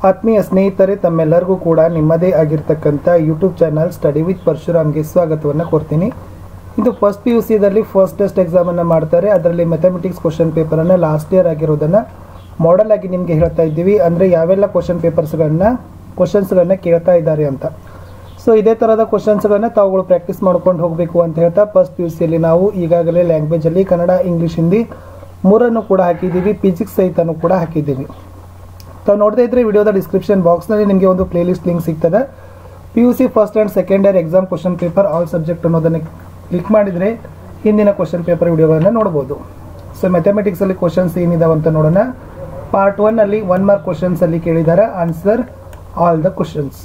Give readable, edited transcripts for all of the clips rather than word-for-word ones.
ಆತ್ಮೀಯ ಸ್ನೇಹಿತರೆ, ತಮ್ಮೆಲ್ಲರಿಗೂ ಕೂಡ ನಿಮ್ಮದೇ ಆಗಿರ್ತಕ್ಕಂಥ ಯೂಟ್ಯೂಬ್ ಚಾನಲ್ ಸ್ಟಡಿ ವಿತ್ ಪರಶುರಾಮ್ಗೆ ಸ್ವಾಗತವನ್ನು ಕೋರ್ತೀನಿ. ಇದು ಫಸ್ಟ್ PUC ದಲ್ಲಿ ಫಸ್ಟ್ ಟೆಸ್ಟ್ ಎಕ್ಸಾಮನ್ನು ಮಾಡ್ತಾರೆ. ಅದರಲ್ಲಿ ಮ್ಯಾಥಮೆಟಿಕ್ಸ್ ಕ್ವಶನ್ ಪೇಪರನ್ನು ಲಾಸ್ಟ್ ಇಯರ್ ಆಗಿರೋದನ್ನು ಮಾಡೆಲ್ ಆಗಿ ನಿಮಗೆ ಹೇಳ್ತಾ ಇದ್ದೀವಿ. ಅಂದರೆ ಯಾವೆಲ್ಲ ಕ್ವಶನ್ಸ್ಗಳನ್ನ ಕೇಳ್ತಾ ಇದ್ದಾರೆ ಅಂತ. ಸೊ ಇದೇ ಥರದ ಕ್ವಶನ್ಸ್ಗಳನ್ನ ತಾವುಗಳು ಪ್ರಾಕ್ಟೀಸ್ ಮಾಡ್ಕೊಂಡು ಹೋಗಬೇಕು ಅಂತ ಹೇಳ್ತಾ ಫಸ್ಟ್ PUCಯಲ್ಲಿ ನಾವು ಈಗಾಗಲೇ ಲ್ಯಾಂಗ್ವೇಜಲ್ಲಿ ಕನ್ನಡ, ಇಂಗ್ಲೀಷ್, ಹಿಂದಿ ಮೂರನ್ನು ಕೂಡ ಹಾಕಿದ್ದೀವಿ. ಫಿಸಿಕ್ಸ್ ಸಹಿತನೂ ಕೂಡ ಹಾಕಿದ್ದೀವಿ. ತಾವು ನೋಡದೇ ಇದ್ರೆ ವಿಡಿಯೋದ ಡಿಸ್ಕ್ರಿಪ್ಷನ್ ಬಾಕ್ಸ್ನಲ್ಲಿ ನಿಮಗೆ ಒಂದು ಪ್ಲೇಲಿಸ್ಟ್ ಲಿಂಕ್ ಸಿಗ್ತದೆ. PUC first and second year exam question paper all subject ಅನ್ನೋದನ್ನು ಕ್ಲಿಕ್ ಮಾಡಿದರೆ ಹಿಂದಿನ ಕ್ವಶನ್ ಪೇಪರ್ ವಿಡಿಯೋಗಳನ್ನು ನೋಡ್ಬೋದು. ಸೊ ಮ್ಯಾಥಮೆಟಿಕ್ಸಲ್ಲಿ ಕ್ವಶನ್ಸ್ ಏನಿದಾವೆ ಅಂತ ನೋಡೋಣ. ಪಾರ್ಟ್ 1 ಅಲ್ಲಿ 1 ಮಾರ್ಕ್ ಕ್ವಶನ್ಸಲ್ಲಿ ಕೇಳಿದ್ದಾರೆ, answer all the questions.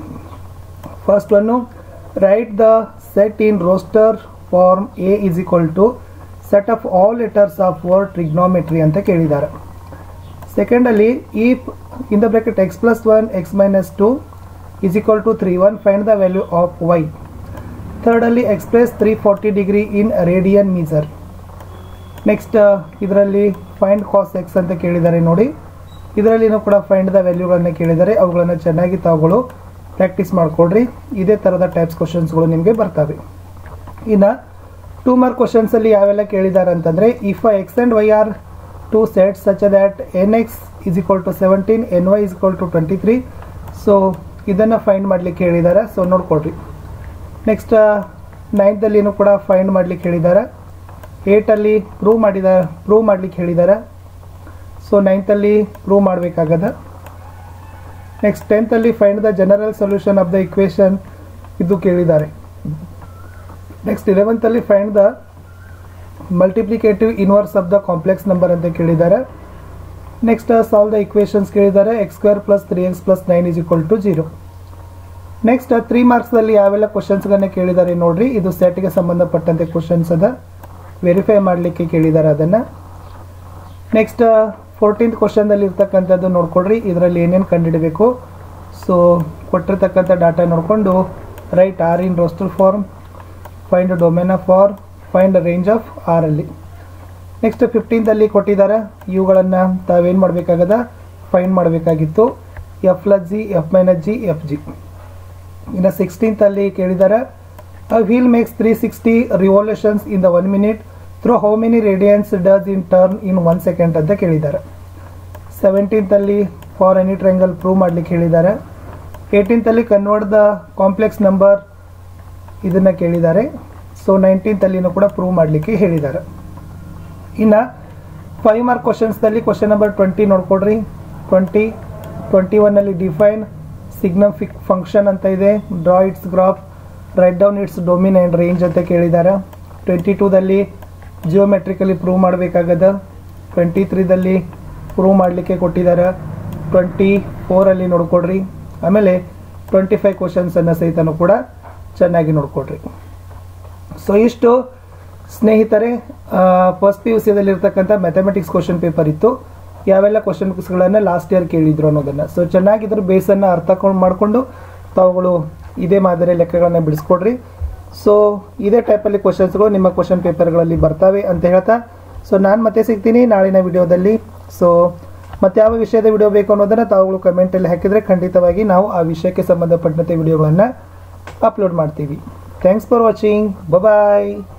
First one, write the set in roster form A is equal to set of all letters of word trigonometry ಅಂತ ಕೇಳಿದ್ದಾರೆ. ಸೆಕೆಂಡಲ್ಲಿ, if in the bracket x plus 1 x minus 2 is equal to 3, find the value of y. ಥರ್ಡಲ್ಲಿ, express 340 degree in radian measure. Next ಇದರಲ್ಲಿ find cos x ಅಂತ ಕೇಳಿದ್ದಾರೆ ನೋಡಿ. ಇದರಲ್ಲಿನೂ ಕೂಡ find the ವ್ಯಾಲ್ಯೂಗಳನ್ನು ಕೇಳಿದ್ದಾರೆ. ಅವುಗಳನ್ನು ಚೆನ್ನಾಗಿ ತಾವುಗಳು ಪ್ರಾಕ್ಟೀಸ್ ಮಾಡಿಕೊಡ್ರಿ. ಇದೇ ಥರದ ಟೈಪ್ಸ್ ಕ್ವಶನ್ಸ್ಗಳು ನಿಮಗೆ ಬರ್ತವೆ. ಇನ್ನು 2 ಮಾರ್ಕ್ ಕ್ವಶನ್ಸಲ್ಲಿ ಯಾವೆಲ್ಲ ಕೇಳಿದ್ದಾರೆ ಅಂತಂದರೆ, if x and y are two sets such that nx is equal to 17, ny is equal to 23. So ಇದನ್ನು ಫೈಂಡ್ ಮಾಡಲಿಕ್ಕೆ ಹೇಳಿದ್ದಾರೆ. ಸೊ ನೋಡ್ಕೊಳ್ರಿ. ನೆಕ್ಸ್ಟ್ 9th ಕೂಡ ಫೈಂಡ್ ಮಾಡಲಿಕ್ಕೆ ಹೇಳಿದ್ದಾರೆ. 8 ಪ್ರೂವ್ ಮಾಡಲಿಕ್ಕೆ ಹೇಳಿದ್ದಾರೆ. ಸೊ 9th ಪ್ರೂವ್ ಮಾಡಬೇಕಾಗದ. Next 10th find the general solution of the equation ಇದು ಕೇಳಿದ್ದಾರೆ. Next 11th find the multiplicative inverse of the complex number ಅಂತ ಕೇಳಿದ್ದಾರೆ. ನೆಕ್ಸ್ಟ್ ಸಾಲ್ವ್ ದ ಇಕ್ವೇಷನ್ಸ್ ಕೇಳಿದ್ದಾರೆ. x² + 3x + 9 is equal to 0. Next 3 ಮಾರ್ಕ್ಸ್ದಲ್ಲಿ ಯಾವೆಲ್ಲ ಕ್ವಶನ್ಸ್ಗಳನ್ನ ಕೇಳಿದ್ದಾರೆ ನೋಡ್ರಿ. ಇದು ಸೆಟ್ಗೆ ಸಂಬಂಧಪಟ್ಟಂತೆ ಕ್ವಶನ್ಸ್ ಅದ, ವೆರಿಫೈ ಮಾಡಲಿಕ್ಕೆ ಕೇಳಿದ್ದಾರೆ ಅದನ್ನು. ನೆಕ್ಸ್ಟ್ 14th ಕ್ವಶನ್ದಲ್ಲಿ ಇರ್ತಕ್ಕಂಥದ್ದು ನೋಡ್ಕೊಳ್ರಿ. ಇದರಲ್ಲಿ ಏನೇನು ಕಂಡುಹಿಡಬೇಕು. ಸೊ ಕೊಟ್ಟಿರ್ತಕ್ಕಂಥ ಡಾಟಾ ನೋಡಿಕೊಂಡು write R in roster form, find domain of R, find range of R ಅಲ್ಲಿ. ನೆಕ್ಸ್ಟ್ 15th ಕೊಟ್ಟಿದ್ದಾರೆ. ಇವುಗಳನ್ನು ತಾವೇನು ಮಾಡಬೇಕಾಗದ, ಫೈಂಡ್ ಮಾಡಬೇಕಾಗಿತ್ತು. F + G, F - G, FG. ಇನ್ನು 16th ಕೇಳಿದ್ದಾರೆ, a wheel makes 360 revolutions in the 1 minute. Through how many radians does it turn in 1 second ಅಂತ ಕೇಳಿದ್ದಾರೆ. 17th for any triangle prove ಮಾಡಲಿಕ್ಕೆ ಹೇಳಿದ್ದಾರೆ. 18th convert the complex number ಇದನ್ನು ಕೇಳಿದ್ದಾರೆ. So 19th ಕೂಡ prove ಮಾಡಲಿಕ್ಕೆ ಹೇಳಿದ್ದಾರೆ. ಇನ್ನು 5 ಮಾರ್ಕ್ ಕ್ವಶನ್ಸ್ದಲ್ಲಿ ಕ್ವಶನ್ ನಂಬರ್ 20 ನೋಡ್ಕೊಡ್ರಿ. 21 ಡಿಫೈನ್ ಸಿಗ್ನಿಫಿಕ್ ಫಂಕ್ಷನ್ ಅಂತ ಇದೆ. Draw its graph, write down its domain and range ಅಂತ ಕೇಳಿದ್ದಾರೆ. 22 ಜಿಯೋಮೆಟ್ರಿಕಲಿ ಪ್ರೂವ್ ಮಾಡಬೇಕಾಗದ. 23 ಪ್ರೂವ್ ಮಾಡಲಿಕ್ಕೆ ಕೊಟ್ಟಿದ್ದಾರೆ. 24 ನೋಡ್ಕೊಡ್ರಿ. ಆಮೇಲೆ 25 ಕ್ವಶನ್ಸನ್ನು ಸಹಿತನೂ ಕೂಡ ಚೆನ್ನಾಗಿ ನೋಡ್ಕೊಡ್ರಿ. ಸೊ ಇಷ್ಟು ಸ್ನೇಹಿತರೆ ಫಸ್ಟ್ PUCದಲ್ಲಿ ಇರ್ತಕ್ಕಂಥ ಮ್ಯಾಥಮೆಟಿಕ್ಸ್ ಕ್ವಶನ್ ಪೇಪರ್ ಇತ್ತು. ಯಾವೆಲ್ಲ ಕ್ವಶನ್ಸ್ಗಳನ್ನು ಲಾಸ್ಟ್ ಇಯರ್ ಕೇಳಿದ್ರು ಅನ್ನೋದನ್ನು. ಸೊ ಚೆನ್ನಾಗಿದ್ರ ಬೇಸನ್ನು ಅರ್ಥ ಮಾಡಿಕೊಂಡು ತಾವುಗಳು ಇದೇ ಮಾದರಿ ಲೆಕ್ಕಗಳನ್ನು ಬಿಡಿಸ್ಕೊಡ್ರಿ. ಸೊ ಇದೇ ಟೈಪಲ್ಲಿ ಕ್ವಶನ್ಸ್ಗಳು ನಿಮ್ಮ ಕ್ವಶನ್ ಪೇಪರ್ಗಳಲ್ಲಿ ಬರ್ತವೆ ಅಂತ ಹೇಳ್ತಾ, ಸೊ ನಾನು ಮತ್ತೆ ಸಿಗ್ತೀನಿ ನಾಳಿನ ವಿಡಿಯೋದಲ್ಲಿ. ಸೊ ಮತ್ತೆ ಯಾವ ವಿಷಯದ ವಿಡಿಯೋ ಬೇಕು ಅನ್ನೋದನ್ನು ತಾವುಗಳು ಕಮೆಂಟಲ್ಲಿ ಹಾಕಿದರೆ ಖಂಡಿತವಾಗಿ ನಾವು ಆ ವಿಷಯಕ್ಕೆ ಸಂಬಂಧಪಟ್ಟಂತೆ ವಿಡಿಯೋಗಳನ್ನು ಅಪ್ಲೋಡ್ ಮಾಡ್ತೀವಿ. Thanks for watching. ಬಾಯ್.